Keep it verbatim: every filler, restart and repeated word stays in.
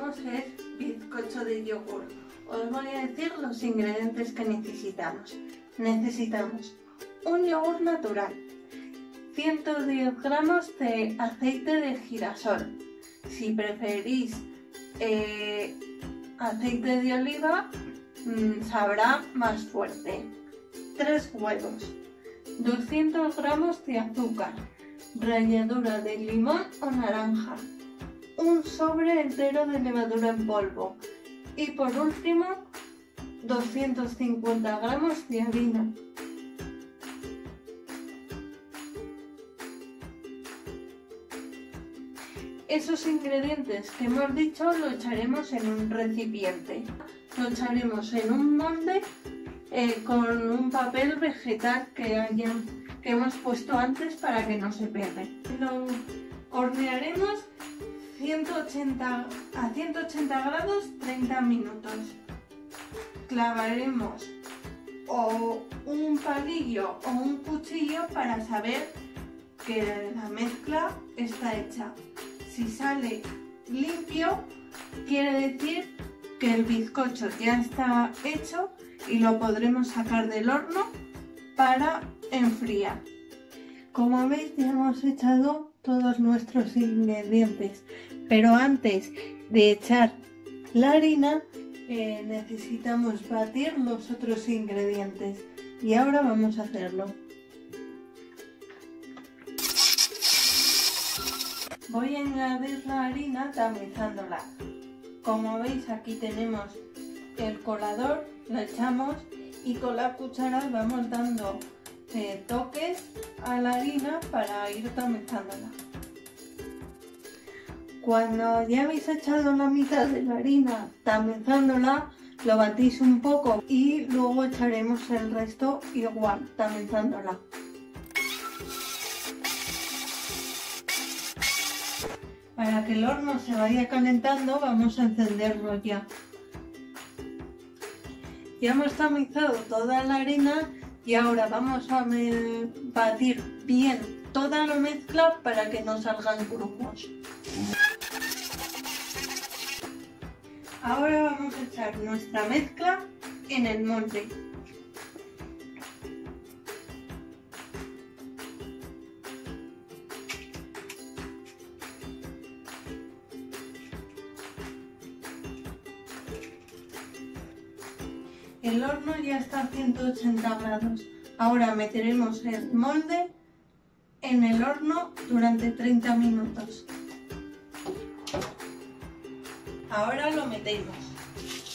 necesitamos es bizcocho de yogur. Os voy a decir los ingredientes que necesitamos. Necesitamos un yogur natural, ciento diez gramos de aceite de girasol. Si preferís eh, aceite de oliva, mmm, sabrá más fuerte. tres huevos, doscientos gramos de azúcar, ralladura de limón o naranja, un sobre entero de levadura en polvo y por último doscientos cincuenta gramos de harina. Esos ingredientes que hemos dicho lo echaremos en un recipiente, lo echaremos en un molde eh, con un papel vegetal que, haya, que hemos puesto antes para que no se pegue. Lo hornearemos ciento ochenta, a ciento ochenta grados treinta minutos. Clavaremos o un palillo o un cuchillo para saber que la mezcla está hecha. Si sale limpio, quiere decir que el bizcocho ya está hecho y lo podremos sacar del horno para enfriar. Como veis, ya hemos echado todos nuestros ingredientes, pero antes de echar la harina eh, necesitamos batir los otros ingredientes y ahora vamos a hacerlo. Voy a añadir la harina tamizándola. Como veis, aquí tenemos el colador, lo echamos y con la cuchara vamos dando eh, toques a la harina para ir tamizándola. Cuando ya habéis echado la mitad de la harina tamizándola, lo batís un poco y luego echaremos el resto igual tamizándola. Para que el horno se vaya calentando, vamos a encenderlo ya. Ya hemos tamizado toda la harina y ahora vamos a batir bien toda la mezcla para que no salgan grumos. Ahora vamos a echar nuestra mezcla en el molde. El horno ya está a ciento ochenta grados. Ahora meteremos el molde en el horno durante treinta minutos. Ahora lo metemos.